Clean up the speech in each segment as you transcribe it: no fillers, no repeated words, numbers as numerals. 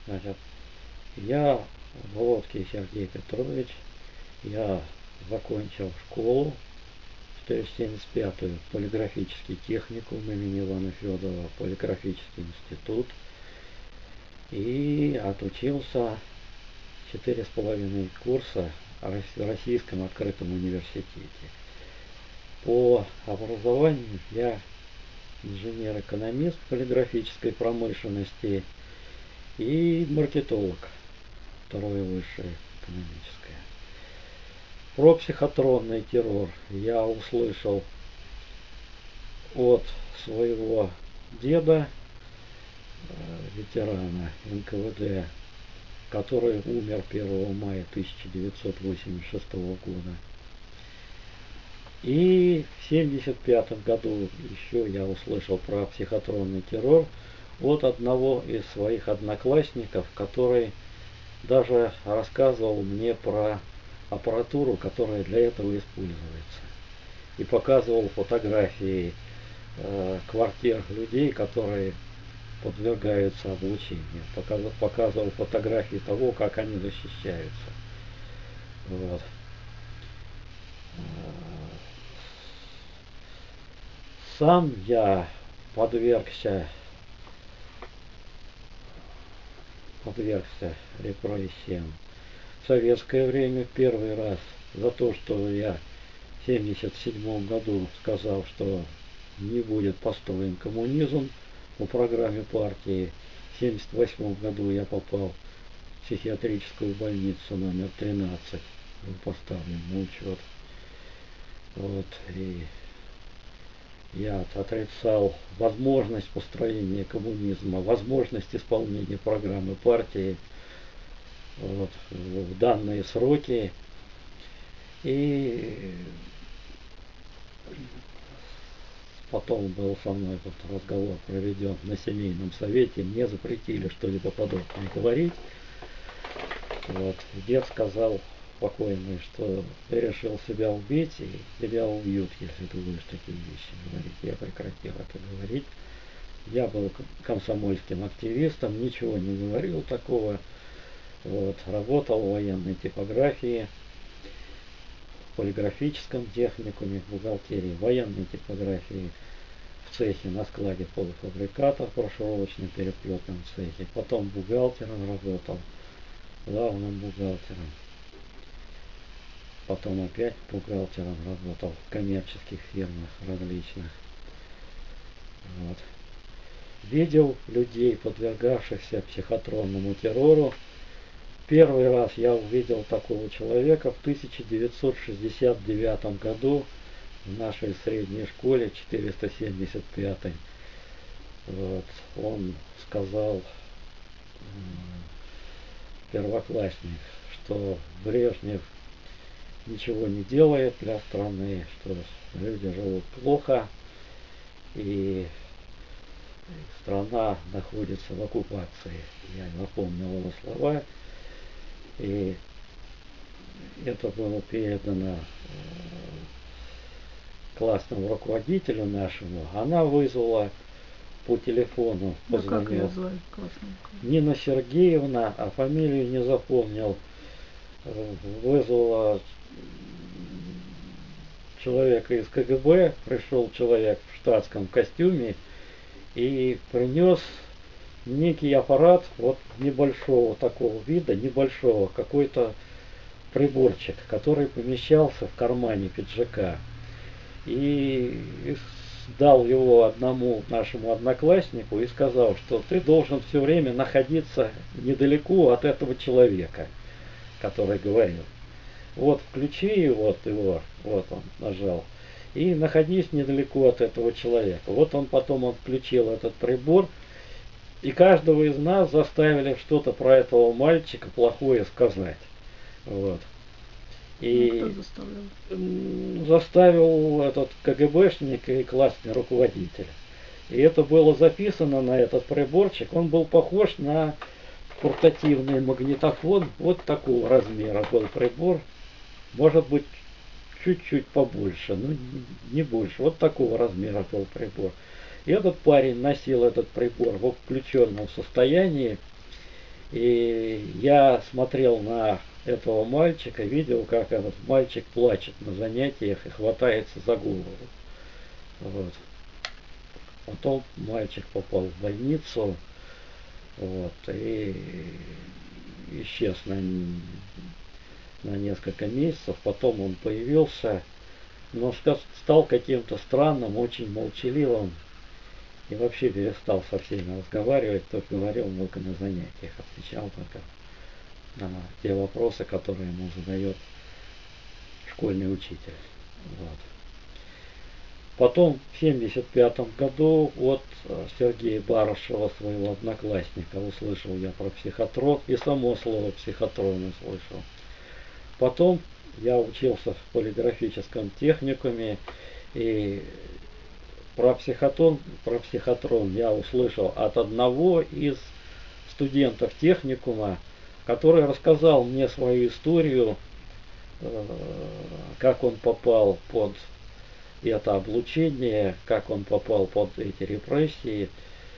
Значит, я Володский Сергей Петрович, я закончил школу 475-ю, полиграфический техникум имени Ивана Федорова, полиграфический институт, и отучился 4,5 курса в Российском открытом университете. По образованию я инженер-экономист полиграфической промышленности и маркетолог, второе высшее экономическое. Про психотронный террор я услышал от своего деда, ветерана НКВД, который умер 1 мая 1986 года. И в 1975 году еще я услышал про психотронный террор от одного из своих одноклассников, который даже рассказывал мне про аппаратуру, которая для этого используется. И показывал фотографии квартир людей, которые подвергаются облучению. Показывал фотографии того, как они защищаются. Вот. Сам я подвергся репрессиям в советское время первый раз за то, что я в 1977 году сказал, что не будет построен коммунизм по программе партии. В 1978 году я попал в психиатрическую больницу номер 13, был поставлен на учет. Вот, и я отрицал возможность построения коммунизма, возможность исполнения программы партии вот, в данные сроки. И потом был со мной этот разговор проведен на семейном совете, мне запретили что-либо подобное говорить. Вот. Дед сказал покойный, что ты решил себя убить, и тебя убьют, если ты будешь такие вещи говорить. Я прекратил это говорить. Я был комсомольским активистом, ничего не говорил такого. Вот. Работал в военной типографии, в полиграфическом техникуме, в бухгалтерии, военной типографии, в цехе на складе полуфабрикатов, в прошивочном переплетном цехе. Потом бухгалтером работал, главным бухгалтером. Потом опять бухгалтером работал в коммерческих фирмах различных. Вот. Видел людей, подвергавшихся психотронному террору. Первый раз я увидел такого человека в 1969 году в нашей средней школе 475. Вот. Он сказал, первоклассник, что Брежнев ничего не делает для страны, что люди живут плохо, и страна находится в оккупации. Я напомнил его слова, и это было передано классному руководителю нашему. Она вызвала по телефону, позвонил. Нина Сергеевна, а фамилию не запомнил, вызвала человека из КГБ, пришел человек в штатском костюме и принес некий аппарат вот небольшого такого вида, небольшого, какой-то приборчик, который помещался в кармане пиджака. И дал его одному нашему однокласснику и сказал, что ты должен все время находиться недалеко от этого человека, который говорил. Вот включи вот его, вот он нажал, и находись недалеко от этого человека. Вот он потом включил этот прибор, и каждого из нас заставили что-то про этого мальчика плохое сказать. Вот. И заставил этот КГБшник и классный руководитель. И это было записано на этот приборчик. Он был похож на портативный магнитофон. Вот такого размера был прибор. Может быть, чуть-чуть побольше, но не больше. Вот такого размера был прибор. И этот парень носил этот прибор в включенном состоянии. И я смотрел на этого мальчика, видел, как этот мальчик плачет на занятиях и хватается за голову. Вот. Потом мальчик попал в больницу, вот, и исчез на несколько месяцев. Потом он появился, но стал каким-то странным, очень молчаливым и вообще перестал со всеми разговаривать, только говорил много на занятиях, отвечал только на те вопросы, которые ему задает школьный учитель. Вот. Потом в 1975 году от Сергея Барышева, своего одноклассника, услышал я про психотрон, и само слово психотрон услышал. Потом я учился в полиграфическом техникуме, и про психотрон я услышал от одного из студентов техникума, который рассказал мне свою историю, как он попал под это облучение, как он попал под эти репрессии.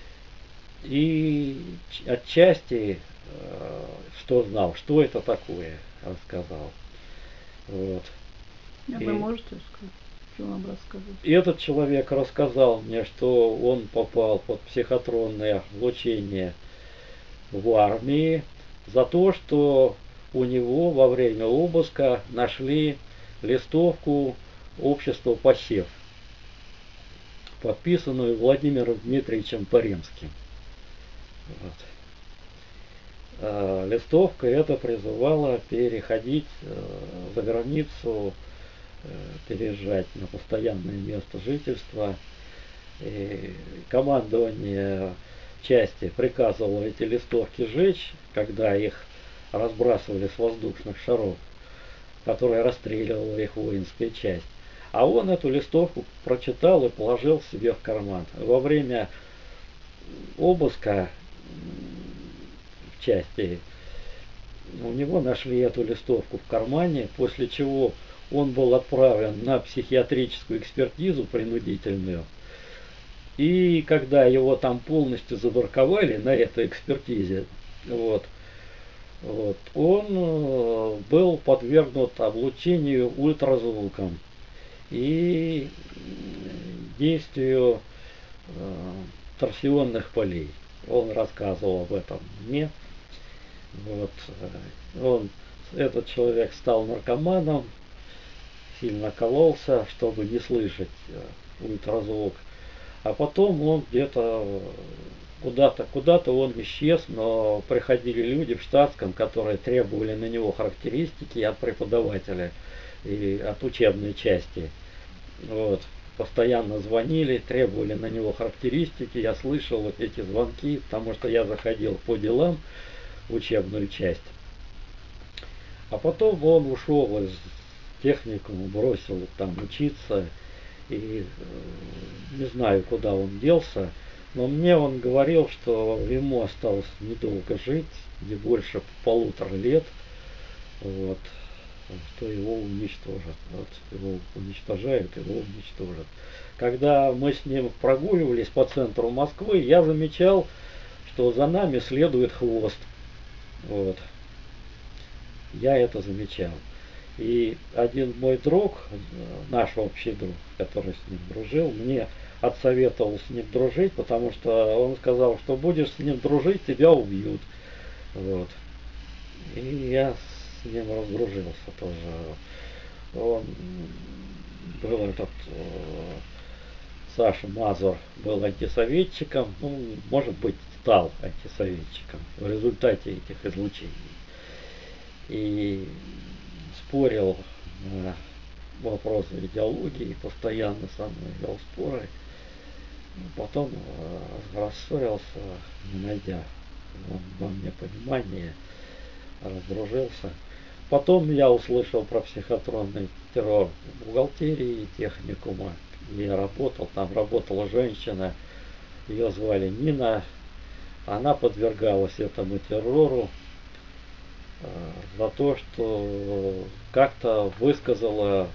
И отчасти, что знал, что это такое, рассказал. Вот. А вы можете сказать, что вам рассказать? И этот человек рассказал мне, что он попал под психотронное облучение в армии за то, что у него во время обыска нашли листовку общества «Посев», подписанную Владимиром Дмитриевичем Паремским. Вот. Листовка эта призывала переходить за границу, переезжать на постоянное место жительства. И командование части приказывало эти листовки сжечь, когда их разбрасывали с воздушных шаров, которые расстреливала их воинская часть. А он эту листовку прочитал и положил себе в карман. Во время обыска в части у него нашли эту листовку в кармане, после чего он был отправлен на психиатрическую экспертизу принудительную. И когда его там полностью забраковали на этой экспертизе, он был подвергнут облучению ультразвуком и действию торсионных полей. Он рассказывал об этом мне. Этот человек стал наркоманом, сильно кололся, чтобы не слышать ультразвук. А потом он где-то куда-то он исчез, но приходили люди в штатском, которые требовали на него характеристики от преподавателя и от учебной части. Вот. Постоянно звонили, требовали на него характеристики. Я слышал вот эти звонки, потому что я заходил по делам в учебную часть. А потом он ушел из техникума, бросил там учиться. И не знаю, куда он делся. Но мне он говорил, что ему осталось недолго жить, не больше 1,5 лет. Вот. Что его уничтожат. Вот, его уничтожают, его уничтожат. Когда мы с ним прогуливались по центру Москвы, я замечал, что за нами следует хвост. Вот. Я это замечал. И один мой друг, наш общий друг, который с ним дружил, мне отсоветовал с ним дружить, потому что он сказал, что будешь с ним дружить, тебя убьют. Вот. И я с ним раздружился тоже. Он был Саша Мазур был антисоветчиком, может быть, стал антисоветчиком в результате этих излучений. И спорил на вопросы идеологии, постоянно со мной вел споры. Потом рассорился, не найдя во мне понимания, раздружился. Потом я услышал про психотронный террор в бухгалтерии техникума, где я работал. Там работала женщина, ее звали Нина. Она подвергалась этому террору за то, что как-то высказала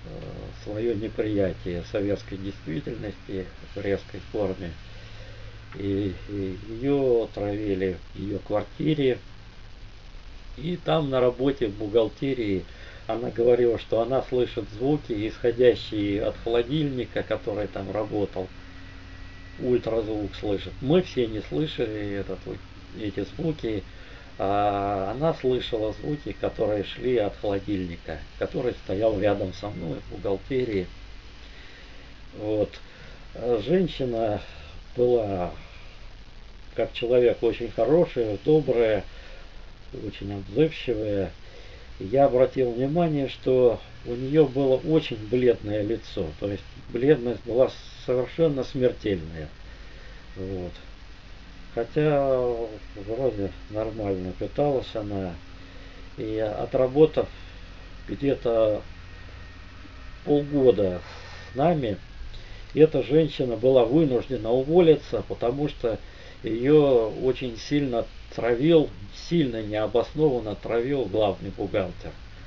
свое неприятие советской действительности в резкой форме. И ее травили в ее квартире. И там на работе в бухгалтерии она говорила, что она слышит звуки, исходящие от холодильника, который там работал. Ультразвук слышит. Мы все не слышали эти звуки, а она слышала звуки, которые шли от холодильника, который стоял рядом со мной в бухгалтерии. Вот. Женщина была как человек очень хорошая, добрая, очень отзывчивая. Я обратил внимание, что у нее было очень бледное лицо, то есть бледность была совершенно смертельная. Вот. Хотя вроде нормально питалась она. И отработав где-то полгода с нами, эта женщина была вынуждена уволиться, потому что ее очень сильно травил, сильно необоснованно травил главный бухгалтер.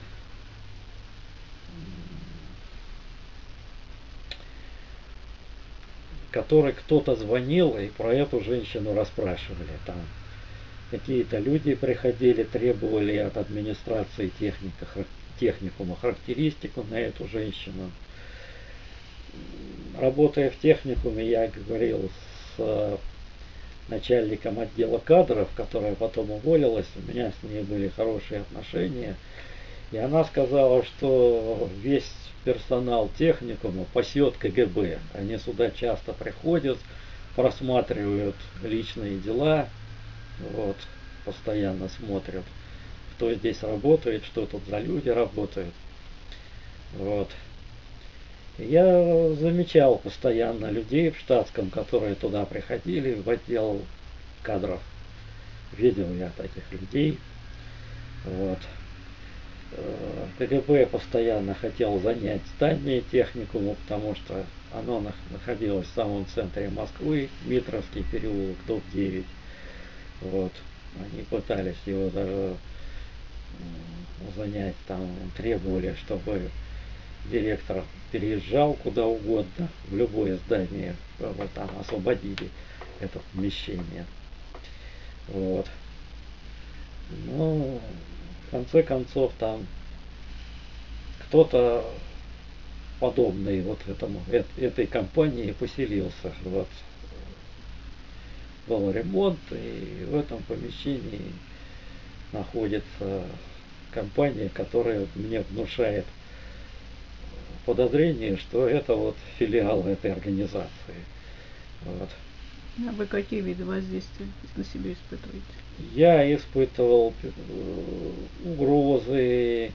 Который кто-то звонил и про эту женщину расспрашивали. Там какие-то люди приходили, требовали от администрации техникума характеристику на эту женщину. Работая в техникуме, я говорил с начальником отдела кадров, которая потом уволилась, у меня с ней были хорошие отношения. И она сказала, что весь персонал техникума пасет КГБ. Они сюда часто приходят, просматривают личные дела, вот, постоянно смотрят, кто здесь работает, что тут за люди работают. Вот. Я замечал постоянно людей в штатском, которые туда приходили, в отдел кадров. Видел я таких людей. Вот. КГБ постоянно хотел занять здание техникума, потому что оно находилось в самом центре Москвы, Митровский переулок, дом 9. Вот. Они пытались его даже занять, там требовали, чтобы директор переезжал куда угодно, в любое здание, чтобы там освободили это помещение. Вот. Ну, в конце концов, там кто-то подобный вот этой компании поселился. Вот. Был ремонт, и в этом помещении находится компания, которая мне внушает подозрение, что это вот филиал этой организации. Вот. А вы какие виды воздействия на себе испытываете? Я испытывал угрозы,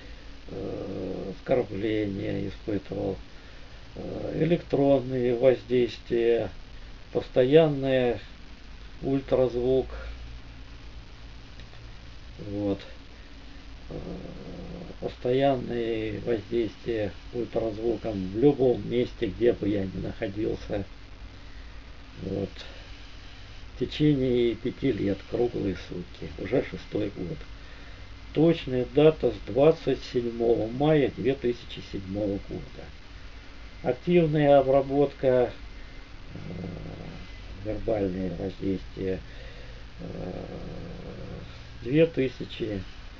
оскорбления, испытывал электронные воздействия, постоянный ультразвук, вот, постоянные воздействия ультразвуком в любом месте, где бы я ни находился. Вот. В течение 5 лет, круглые сутки, уже 6-й год. Точная дата с 27 мая 2007 года. Активная обработка, вербальные воздействия с 2004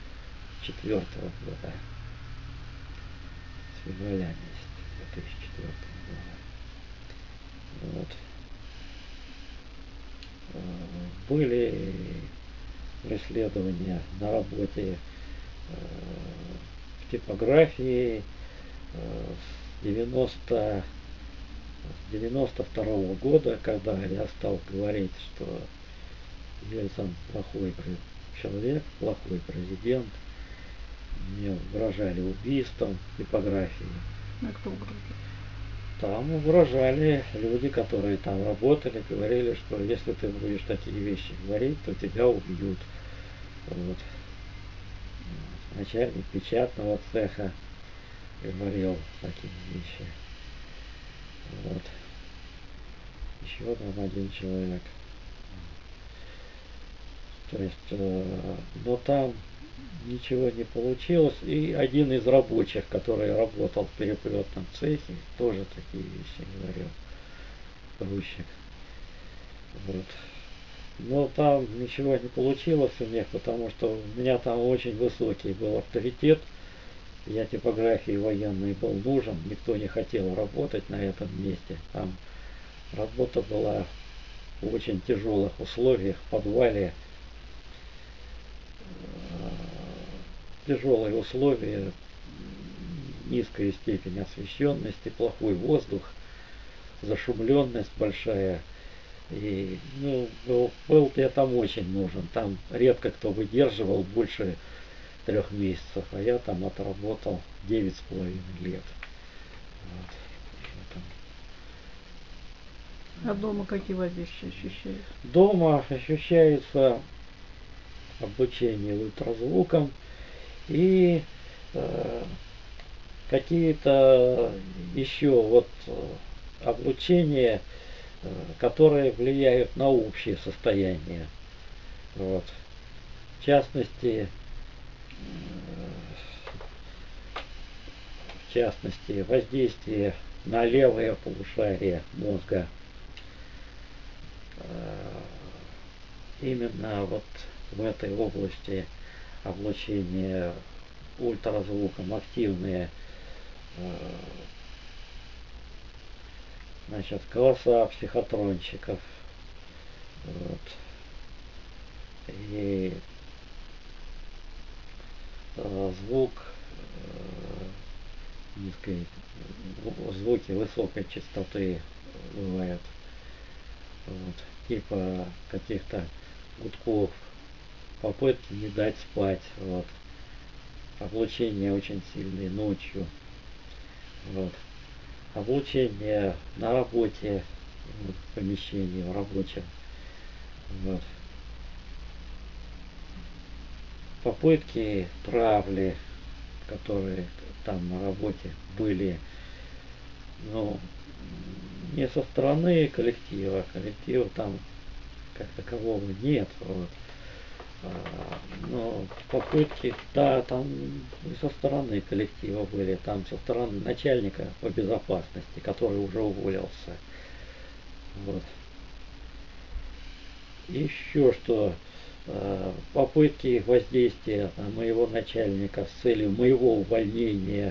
года. С февраля месяца 2004 года. Вот. Были преследования на работе в типографии с 92 года, когда я стал говорить, что Ельцин плохой человек, плохой президент. Мне угрожали убийством в типографии. А кто угрожал? Там угрожали люди, которые там работали, говорили, что если ты будешь такие вещи говорить, то тебя убьют. Вот. Начальник печатного цеха говорил такие вещи. Вот. Еще там один человек. То есть, но там ничего не получилось. И один из рабочих, который работал в переплетном цехе, тоже такие вещи говорил. Грузчик. Вот. Но там ничего не получилось у них, потому что у меня там очень высокий был авторитет. Я типографии военной был нужен, никто не хотел работать на этом месте. Там работа была в очень тяжелых условиях, в подвале. Тяжелые условия, низкая степень освещенности, плохой воздух, зашумленность большая. И был я там очень нужен. Там редко кто выдерживал больше 3 месяцев, а я там отработал 9,5 лет. Вот. А дома какие воздействия ощущаешь? Дома ощущается обучение ультразвуком и какие-то еще облучения, которые влияют на общее состояние. Вот. В частности, воздействие на левое полушарие мозга. Именно вот в этой области облучения ультразвуком активные голоса психотрончиков. Вот. И звук звуки высокой частоты бывают. Вот. Типа каких-то гудков, попытки не дать спать. Вот. Облучение очень сильное ночью. Вот. Облучение на работе, в помещении, в рабочем. Вот. Попытки травли, которые там на работе были, не со стороны коллектива. Коллектива там как такового нет. Вот. Но попытки, да, там и со стороны коллектива были, там со стороны начальника по безопасности, который уже уволился. Вот. Еще что, попытки воздействия на моего начальника с целью моего увольнения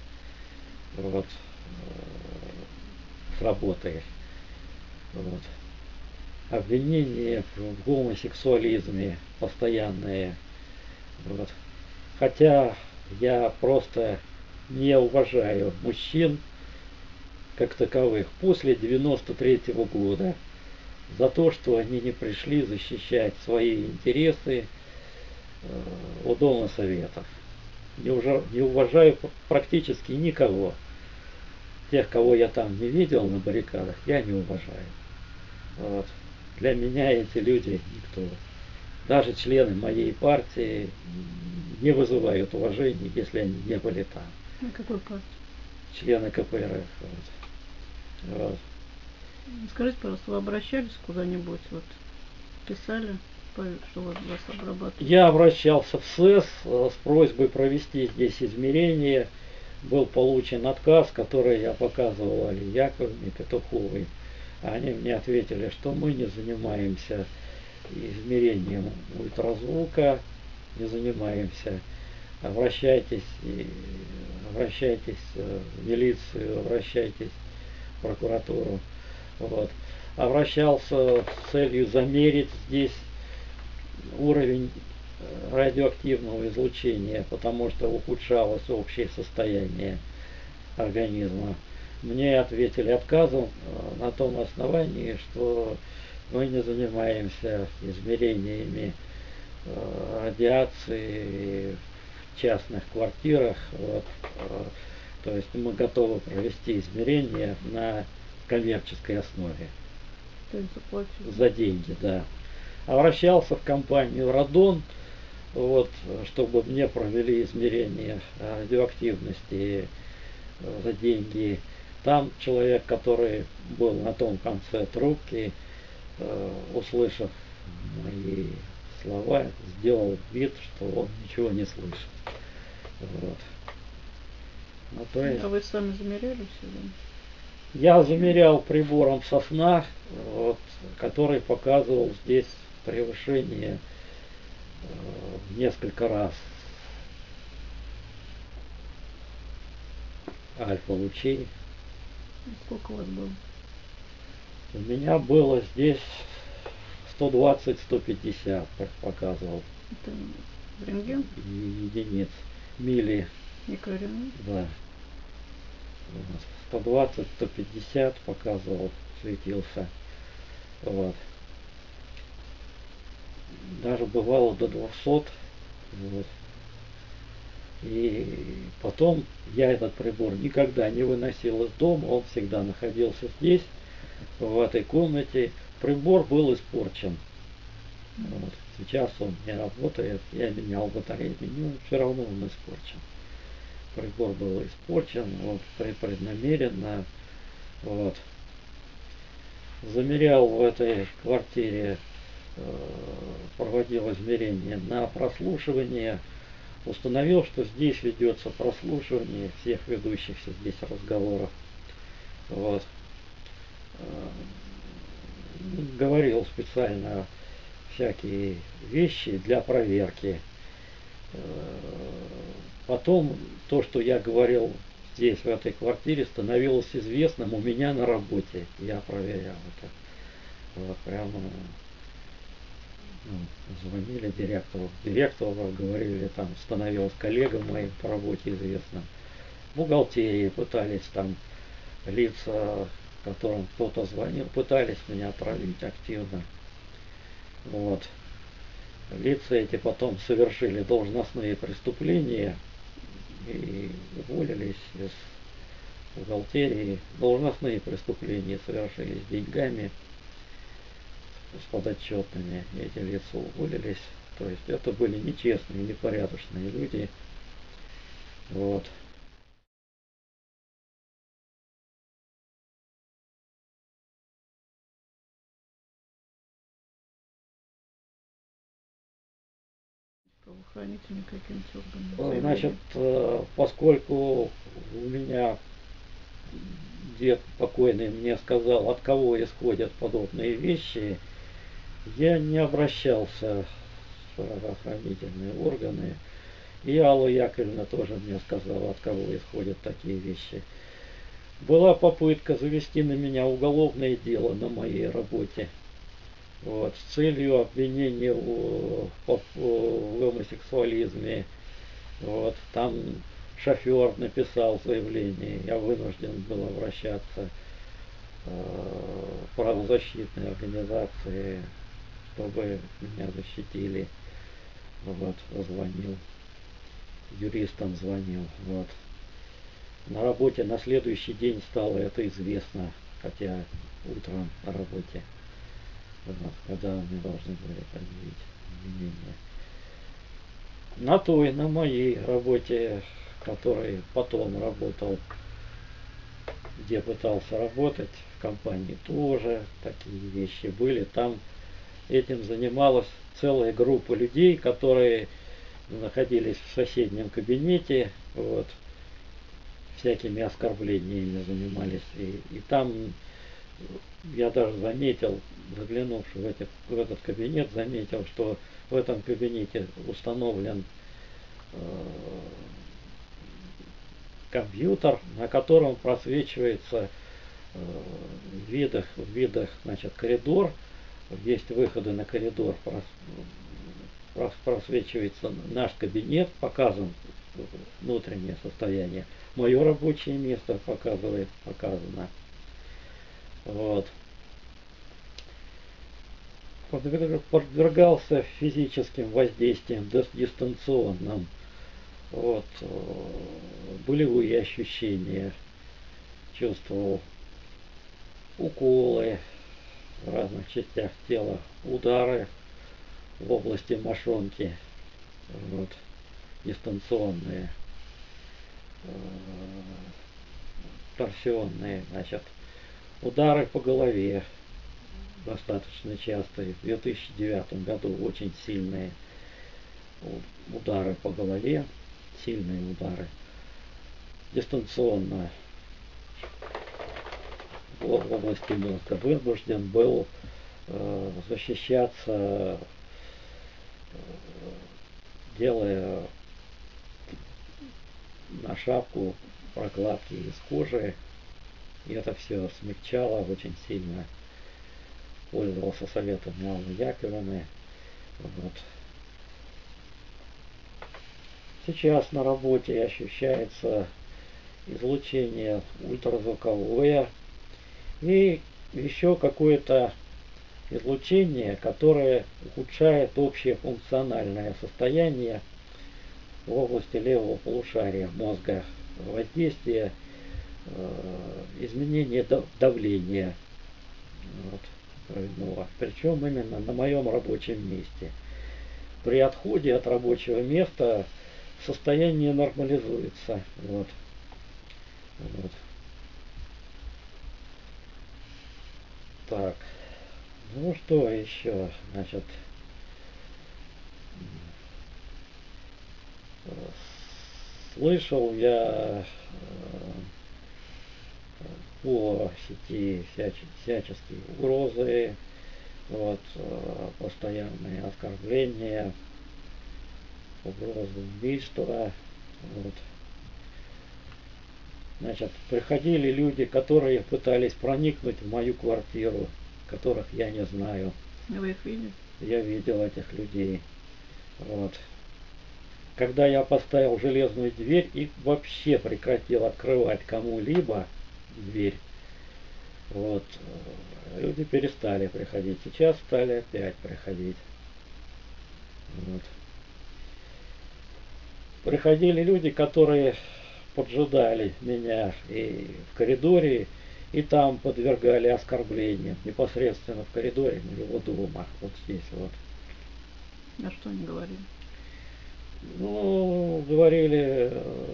с работы. Вот. Обвинения в гомосексуализме постоянные. Вот. Хотя я просто не уважаю мужчин как таковых после 93-го года за то, что они не пришли защищать свои интересы у Дома Советов. Не уважаю практически никого. Тех, кого я там не видел на баррикадах, я не уважаю. Вот. Для меня эти люди никто. Даже члены моей партии не вызывают уважения, если они не были там. На какой партии? Члены КПРФ. Вот. Скажите, пожалуйста, вы обращались куда-нибудь, писали, что вас обрабатывают? Я обращался в СЭС с просьбой провести здесь измерение. Был получен отказ, который я показывал Али Яковлевне Петуховой. Они мне ответили, что мы не занимаемся измерением ультразвука, не занимаемся. Обращайтесь в милицию, обращайтесь в прокуратуру. Вот. Обращался с целью замерить здесь уровень радиоактивного излучения, потому что ухудшалось общее состояние организма. Мне ответили отказом на том основании, что мы не занимаемся измерениями радиации в частных квартирах. Вот. То есть мы готовы провести измерения на коммерческой основе. То есть заплатили? За деньги, да. Обращался в компанию Радон, чтобы мне провели измерения радиоактивности за деньги. Там человек, который был на том конце трубки, услышав мои слова, сделал вид, что он ничего не слышит. Вот. А вы сами замеряли себя? Я замерял прибором сосна, который показывал здесь превышение несколько раз альфа-лучей. Сколько у вас было? У меня было здесь 120-150 показывал. Это рентген? Единиц. Мили. Микрорентген? Да. 120-150 показывал, светился. Вот. Даже бывало до 200. Вот. И потом я этот прибор никогда не выносил из дома, он всегда находился здесь, в этой комнате. Прибор был испорчен. Вот. Сейчас он не работает, я менял батарею, но все равно он испорчен. Прибор был испорчен, вот, преднамеренно. Вот. Замерял в этой квартире, проводил измерения на прослушивание. Установил, что здесь ведется прослушивание всех ведущихся здесь разговоров. Вот. Говорил специально всякие вещи для проверки. Потом то, что я говорил здесь, в этой квартире, становилось известным у меня на работе. Я проверял это. Вот прямо звонили директору, говорили, там становилось коллегам моим по работе известным. В бухгалтерии пытались там лица, которым кто-то звонил, пытались меня отравить активно. Вот. Лица эти потом совершили должностные преступления и уволились из бухгалтерии. Должностные преступления совершили с деньгами, с подотчетными. Эти лица уволились. То есть это были нечестные, непорядочные люди. Вот. Правоохранительные каким-то органам? Значит, поскольку у меня дед покойный мне сказал, от кого исходят подобные вещи, я не обращался в правоохранительные органы. И Алла Яковлевна тоже мне сказала, от кого исходят такие вещи. Была попытка завести на меня уголовное дело на моей работе. Вот, с целью обвинения в гомосексуализме. Вот, там шофер написал заявление, я вынужден был обращаться в правозащитные организации, чтобы меня защитили. Вот, звонил, юристам звонил. Вот. На работе на следующий день стало это известно, хотя утром на работе, вот, когда мне должны были предъявить обвинение. На моей работе, которой потом работал, где пытался работать, в компании тоже такие вещи были. Там этим занималась целая группа людей, которые находились в соседнем кабинете, вот, всякими оскорблениями занимались. И там я даже заметил, заглянувши в этот кабинет, заметил, что в этом кабинете установлен компьютер, на котором просвечивается в видах, значит, коридор, есть выходы на коридор, просвечивается наш кабинет, показан внутреннее состояние. Мое рабочее место показано. Вот. Подвергался физическим воздействиям дистанционным. Вот. Болевые ощущения. Чувствовал уколы в разных частях тела, удары в области мошонки. Вот. Дистанционные. Торсионные, значит. Удары по голове достаточно частые. В 2009 году очень сильные удары по голове, сильные удары. Дистанционно в области мозга. Вынужден был защищаться, делая на шапку прокладки из кожи. И это все смягчало очень сильно. Пользовался советом Аллы Яковлевны. Вот. Сейчас на работе ощущается излучение ультразвуковое и еще какое-то излучение, которое ухудшает общее функциональное состояние в области левого полушария мозга, воздействие, изменение давления, вот, кровяного. Причем именно на моем рабочем месте. При отходе от рабочего места состояние нормализуется. Вот. Вот. Так. Ну что еще? Значит, слышал я по сети всяческие угрозы, вот, постоянные оскорбления, угрозы убийства. Вот. Значит, приходили люди, которые пытались проникнуть в мою квартиру, которых я не знаю. Вы их видели? Я видел этих людей. Вот. Когда я поставил железную дверь и вообще прекратил открывать кому-либо дверь, вот, люди перестали приходить. Сейчас стали опять приходить. Вот. Приходили люди, которые поджидали меня и в коридоре, и там подвергали оскорблениям непосредственно в коридоре моего дома, вот здесь вот. А что они говорили? Ну, говорили,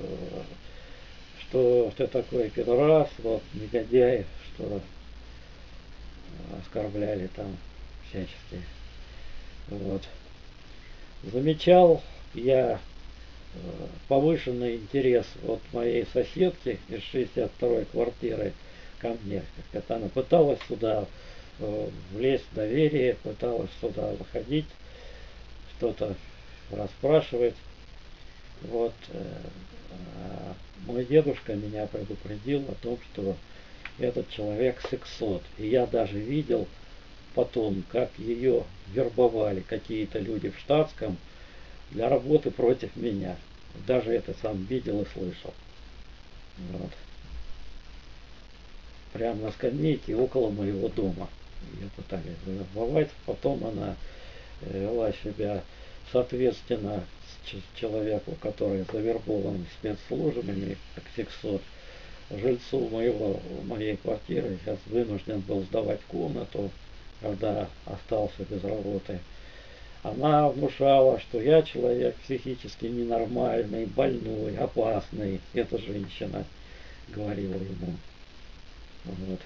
что ты такой пидорас, вот, негодяй, что оскорбляли там всячески. Вот. Замечал я повышенный интерес от моей соседки из 62-й квартиры ко мне. Как она пыталась сюда влезть в доверие, пыталась сюда заходить, что-то расспрашивать. Вот. Мой дедушка меня предупредил о том, что этот человек сексот. И я даже видел потом, как ее вербовали какие-то люди в штатском для работы против меня. Даже это сам видел и слышал. Вот. Прямо на скамейке около моего дома. Ее пытались вербовать. Потом она вела себя соответственно человеку, который завербован спецслужбами, как сексот. Жильцу моей квартиры сейчас вынужден был сдавать комнату, когда остался без работы. Она внушала, что я человек психически ненормальный, больной, опасный. Эта женщина говорила ему. Вот.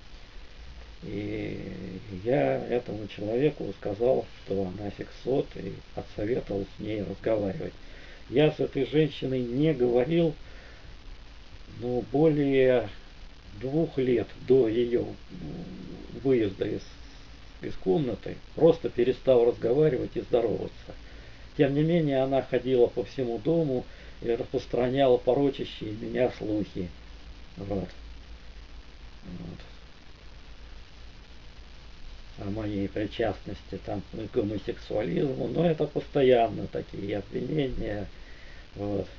И я этому человеку сказал, что она сексот, и отсоветовал с ней разговаривать. Я с этой женщиной не говорил, но более 2 лет до ее выезда из комнаты, просто перестал разговаривать и здороваться. Тем не менее, она ходила по всему дому и распространяла порочащие меня слухи. Вот. Вот. О моей причастности там, к гомосексуализму, но это постоянно такие обвинения. Вот.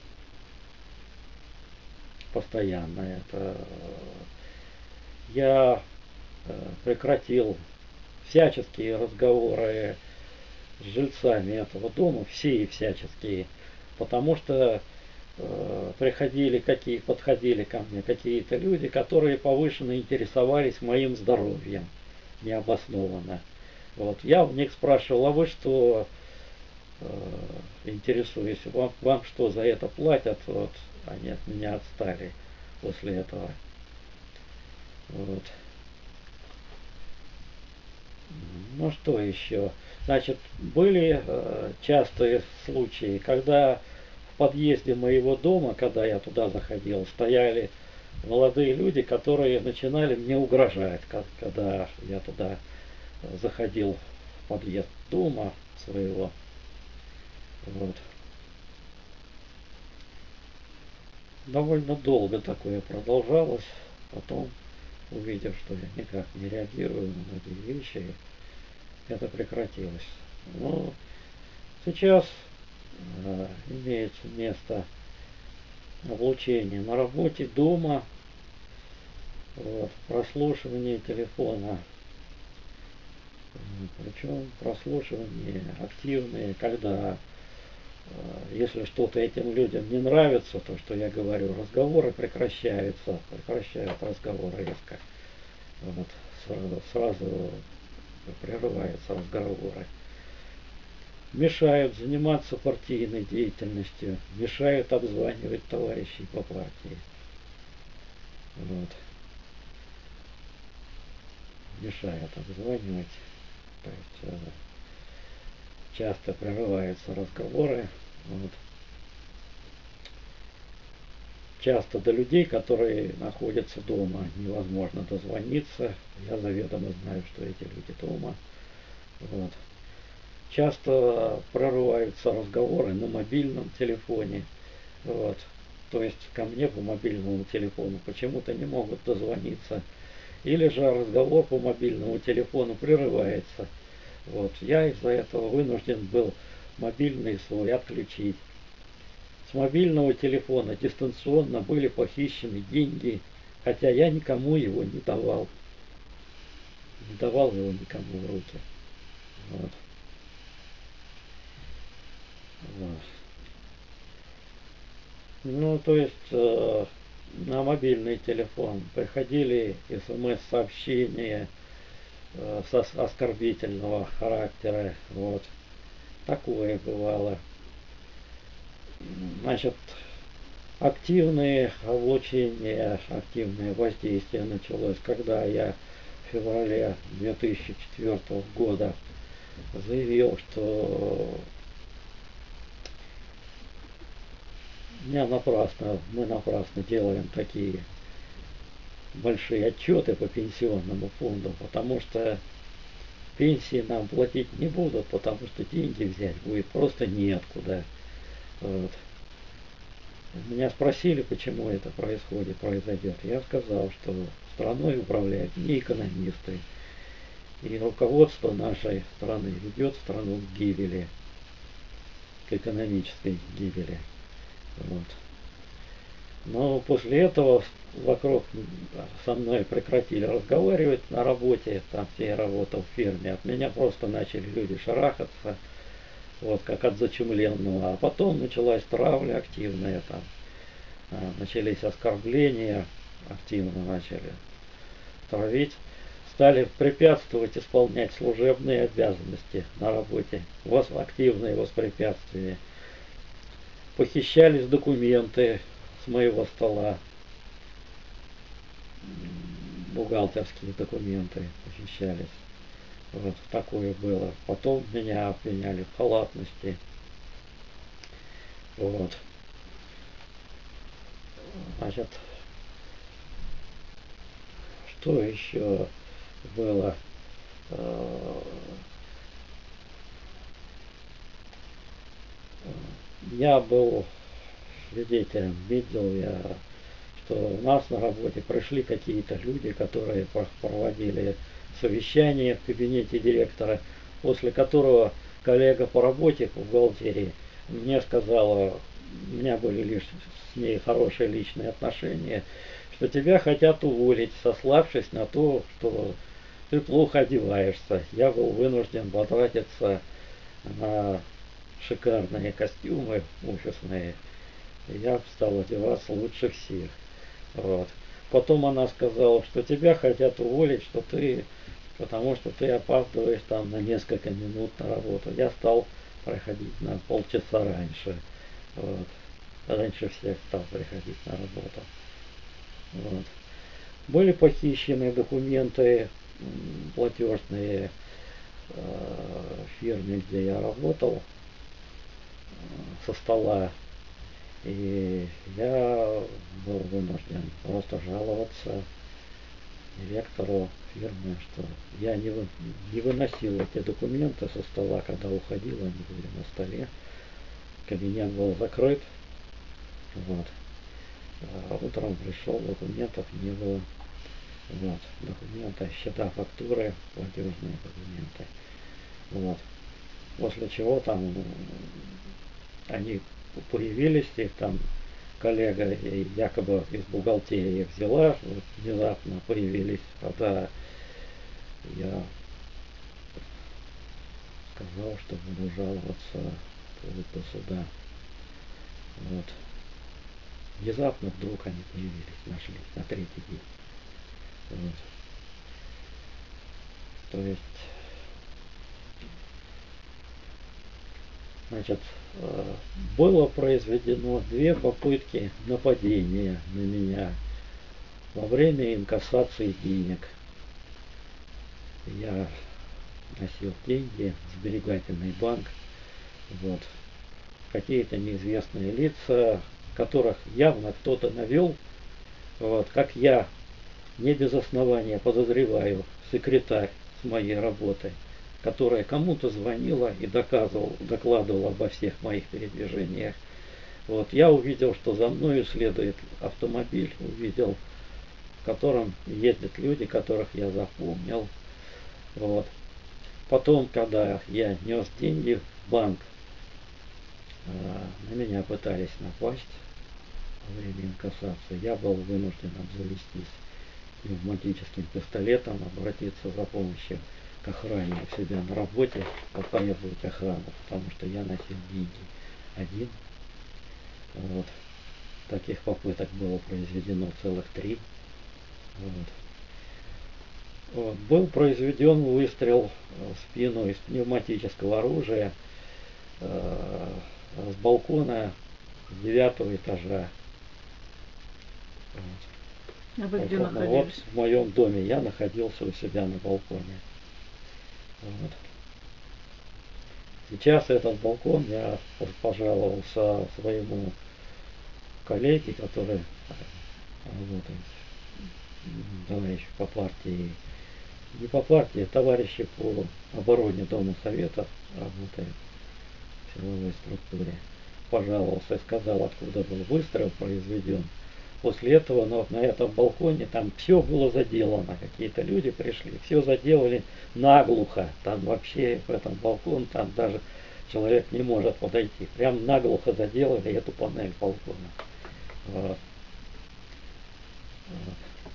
Постоянно это. Я прекратил всяческие разговоры с жильцами этого дома, все и всяческие, потому что подходили ко мне какие-то люди, которые повышенно интересовались моим здоровьем, необоснованно. Вот. Я у них спрашивал, а вы что интересуюсь, вам что за это платят? Вот. Они от меня отстали после этого. Вот. Ну что еще? Значит, были частые случаи, когда в подъезде моего дома, когда я туда заходил, стояли молодые люди, которые начинали мне угрожать, когда я туда заходил в подъезд дома своего. Вот. Довольно долго такое продолжалось. Потом, увидев, что я никак не реагирую на многие вещи, это прекратилось. Но сейчас имеется место облучение на работе, дома, вот, прослушивание телефона. Причем прослушивание активные, когда если что-то этим людям не нравится, то, что я говорю, разговоры прекращают разговоры резко. Вот, сразу прерываются разговоры. Мешают заниматься партийной деятельностью, мешают обзванивать товарищей по партии. Вот. Мешают обзванивать. То есть часто прерываются разговоры. Вот. Часто до людей, которые находятся дома, невозможно дозвониться. Я заведомо знаю, что эти люди дома. Вот. Часто прорываются разговоры на мобильном телефоне. Вот. То есть ко мне по мобильному телефону почему-то не могут дозвониться. Или же разговор по мобильному телефону прерывается. Вот. Я из-за этого вынужден был мобильный свой отключить. С мобильного телефона дистанционно были похищены деньги, хотя я никому его не давал. Не давал его никому в руки. Вот. Вот. Ну, то есть на мобильный телефон приходили смс-сообщения оскорбительного характера. Вот. Такое бывало. Значит, активные облучения, активное воздействие началось, когда я в феврале 2004 года заявил, что мы напрасно делаем такие большие отчеты по пенсионному фонду, потому что пенсии нам платить не будут, потому что деньги взять будет просто неоткуда. Вот. Меня спросили, почему это произойдет. Я сказал, что страной управляют не экономисты. И руководство нашей страны ведет страну к гибели, к экономической гибели. Вот. Но после этого вокруг со мной прекратили разговаривать на работе, там где я работал в фирме. От меня просто начали люди шарахаться, вот как от зачумленного. А потом началась травля активная, там начались оскорбления, активно начали травить. Стали препятствовать исполнять служебные обязанности на работе. Активные воспрепятствия. Похищались документы с моего стола. Бухгалтерские документы похищались. Вот такое было. Потом меня обвиняли в халатности. Вот. Значит, что еще было? Я был свидетелем, видел я, что у нас на работе пришли какие-то люди, которые проводили совещание в кабинете директора, после которого коллега по работе, по бухгалтерии, мне сказала, у меня были лишь с ней хорошие личные отношения, что тебя хотят уволить, сославшись на то, что ты плохо одеваешься. Я был вынужден потратиться на шикарные костюмы офисные. Я стал одеваться лучше всех. Вот. Потом она сказала, что тебя хотят уволить, потому что ты опаздываешь там на несколько минут на работу. Я стал проходить на полчаса раньше. Вот. Раньше всех стал приходить на работу. Вот. Были похищены документы платежные в фирме, где я работал, со стола. И я был вынужден просто жаловаться директору фирмы, что я не выносил эти документы со стола, когда уходил, они были на столе. Кабинет был закрыт. Вот. А утром пришел, документов не было. Вот. Документы, счета, фактуры, платежные документы. Вот. После чего там они появились, их там коллега якобы из бухгалтерии взяла, вот внезапно появились, когда я сказал, что буду жаловаться до суда. Вот. Внезапно вдруг они появились, нашлись на третий день. Вот. То есть, значит, было произведено 2 попытки нападения на меня во время инкассации денег. Я носил деньги в сберегательный банк. Вот. Какие-то неизвестные лица, которых явно кто-то навел, вот, как я не без основания подозреваю, секретарь с моей работы, которая кому-то звонила и докладывала обо всех моих передвижениях. Вот, я увидел, что за мною следует автомобиль, увидел, в котором ездят люди, которых я запомнил. Вот. Потом, когда я нес деньги в банк, на меня пытались напасть во время инкассации. Я был вынужден обзавестись пневматическим пистолетом, обратиться за помощью к охране у себя на работе, потребовать охрану, потому что я носил деньги один. Вот. Таких попыток было произведено целых 3. Вот. Вот. Был произведен выстрел в спину из пневматического оружия с балкона 9-го этажа. Вот. А вы где находились? Вот в моем доме я находился у себя на балконе. Вот. Сейчас этот балкон я пожаловался своему коллеге, который работает, товарищ по партии, не по партии, товарищи по обороне Дома Совета, работает в силовой структуре. Пожаловался и сказал, откуда был выстрел произведен. После этого на этом балконе там все было заделано, какие-то люди пришли, все заделали наглухо, там вообще в этом балкон, там даже человек не может подойти, прям наглухо заделали эту панель балкона. Вот. Вот.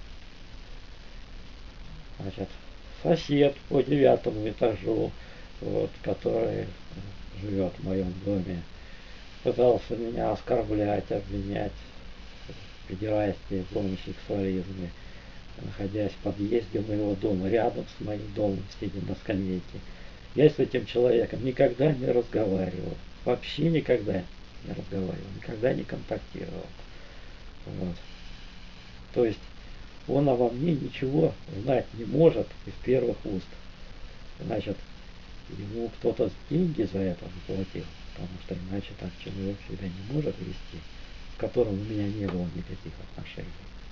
Значит, сосед по 9-му этажу, вот, который живет в моем доме, пытался меня оскорблять, обвинять в педерастии, в гомосексуализме, находясь в подъезде моего дома, рядом с моим домом, сидя на скамейке. Я с этим человеком никогда не разговаривал, вообще никогда не разговаривал, никогда не контактировал. Вот. То есть он обо мне ничего знать не может из первых уст. Значит, ему кто-то деньги за это заплатил, потому что иначе так человек себя не может вести, с которым у меня не было никаких отношений.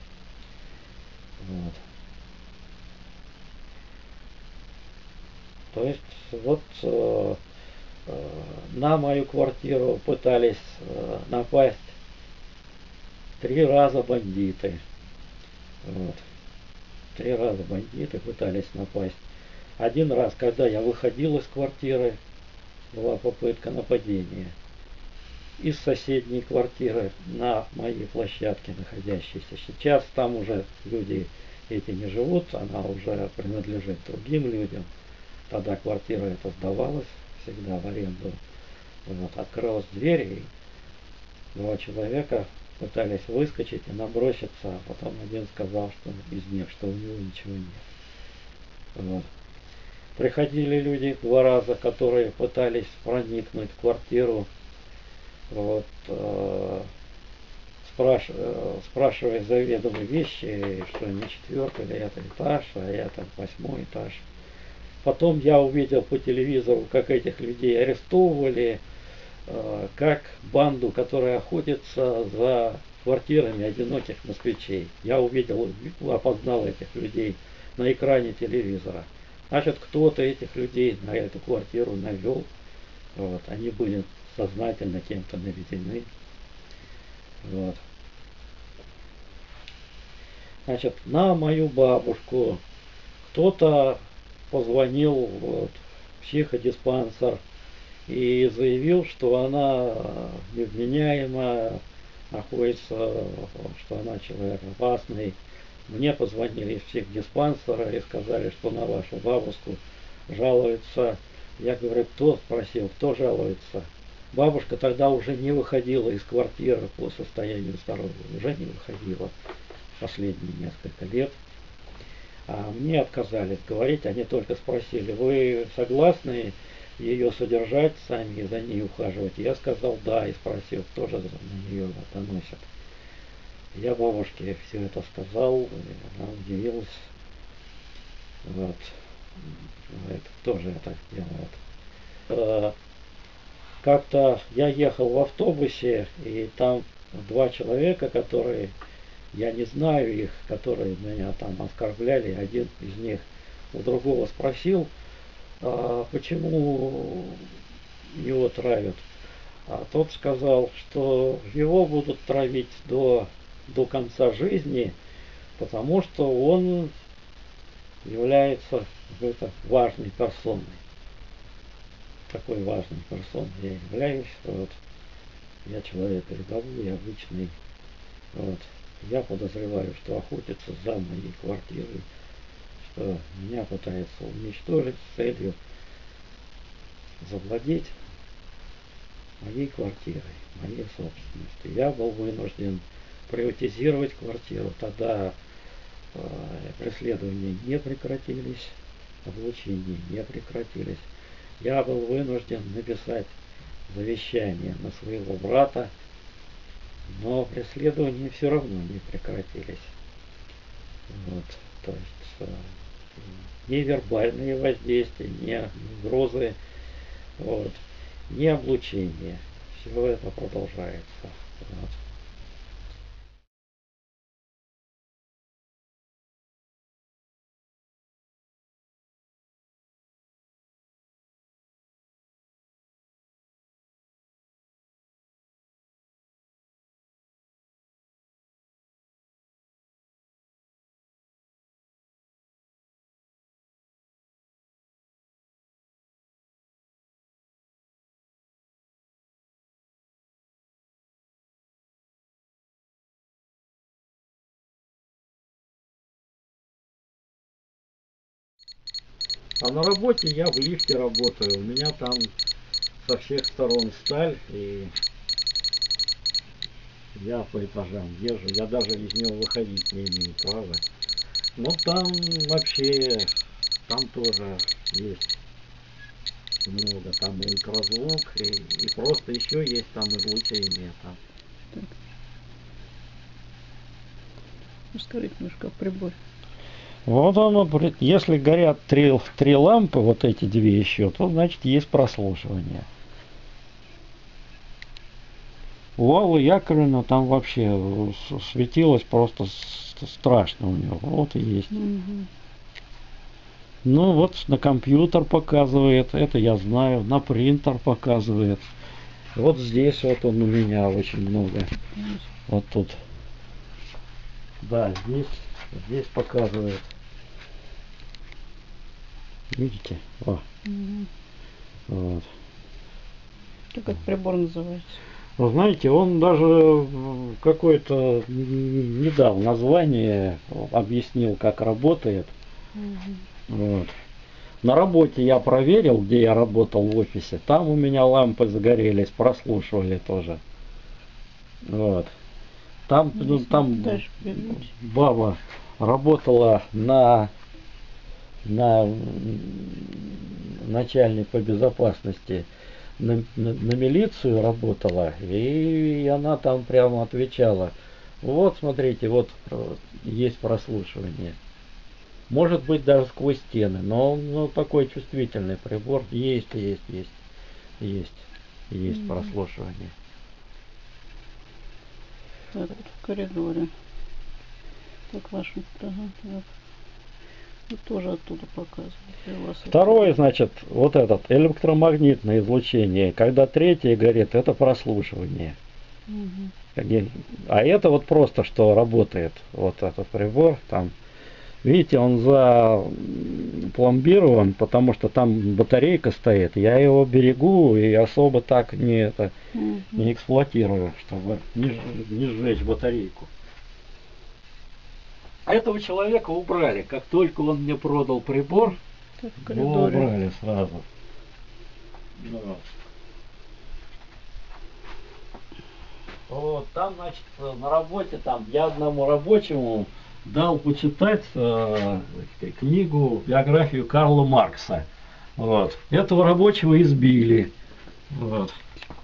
Вот. То есть вот на мою квартиру пытались напасть 3 раза бандиты. Вот. 3 раза бандиты пытались напасть. 1 раз, когда я выходил из квартиры, была попытка нападения. Из соседней квартиры на моей площадке, находящейся сейчас, там уже люди эти не живут, она уже принадлежит другим людям. Тогда квартира эта сдавалась всегда в аренду. Вот. Открылась дверь, и 2 человека пытались выскочить и наброситься, а потом один сказал, что из них, что у него ничего нет. Вот. Приходили люди 2 раза, которые пытались проникнуть в квартиру, вот, спрашивая заведомые вещи, что не 4-й ли это этаж, а это 8-й этаж. Потом я увидел по телевизору, как этих людей арестовывали, как банду, которая охотится за квартирами одиноких москвичей. Я увидел, опознал этих людей на экране телевизора. Значит, кто-то этих людей на эту квартиру навел. Вот, они были сознательно кем-то наведены. Вот. Значит, на мою бабушку кто-то позвонил в психодиспансер и заявил, что она невменяема, находится, что она человек опасный. Мне позвонили из психдиспансера и сказали, что на вашу бабушку жалуются. Я говорю, кто? Спросил, кто жалуется? Бабушка тогда уже не выходила из квартиры по состоянию здоровья, уже не выходила последние несколько лет. А мне отказались говорить, они только спросили, вы согласны ее содержать сами и за ней ухаживать? Я сказал да, и спросил, кто же на нее доносит. Я бабушке все это сказал, она удивилась. Вот. Это тоже это делает. Как-то я ехал в автобусе, и там два человека, которые, я не знаю их, которые меня там оскорбляли, один из них у другого спросил, почему его травят. А тот сказал, что его будут травить до конца жизни, потому что он является важной персоной. Такой важной персоной я являюсь. Вот. Я человек рядовой, обычный. Вот. Я подозреваю, что охотятся за моей квартирой, что меня пытаются уничтожить с целью завладеть моей квартирой, моей собственностью. Я был вынужден приватизировать квартиру. Тогда преследования не прекратились, облучения не прекратились. Я был вынужден написать завещание на своего брата, но преследования все равно не прекратились. Вот, то есть ни вербальные воздействия, ни угрозы, вот, ни облучение. Все это продолжается. Вот. А на работе я в лифте работаю. У меня там со всех сторон сталь, и я по этажам езжу. Я даже из него выходить не имею права. Но там вообще, там тоже есть много. Там и ультразвук, и просто еще есть там излучение. Там. Так. Расскажите немножко о приборе. Вот оно, если горят три лампы, вот эти две еще, то значит есть прослушивание. У Аллы Яковлевны там вообще светилось просто страшно у него. Вот и есть. Угу. Ну вот на компьютер показывает, это я знаю, на принтер показывает. Вот здесь вот он у меня очень много. Вот тут. Да, здесь показывает. Видите? О. Угу. Вот. Как этот прибор называется? Вы знаете, он даже какое-то не дал название, объяснил, как работает. Угу. Вот. На работе я проверил, где я работал в офисе. Там у меня лампы загорелись, прослушивали тоже. Вот. Там баба работала на начальник по безопасности, на милицию работала, и она там прямо отвечала: вот смотрите, вот есть прослушивание. Может быть даже сквозь стены, но такой чувствительный прибор есть прослушивание. Так, вот в коридоре. Так, ваш, ага, так. Тоже оттуда показывают. Второе, значит, вот этот электромагнитное излучение. Когда третье горит, это прослушивание. Угу. А это вот просто что работает. Вот этот прибор там. Видите, он запломбирован, потому что там батарейка стоит. Я его берегу и особо так не эксплуатирую, чтобы не сжечь батарейку. Этого человека убрали. Как только он мне продал прибор, его убрали сразу. Вот. Вот, там, значит, на работе, там я одному рабочему дал почитать книгу, биографию Карла Маркса. Вот. Этого рабочего избили. Вот.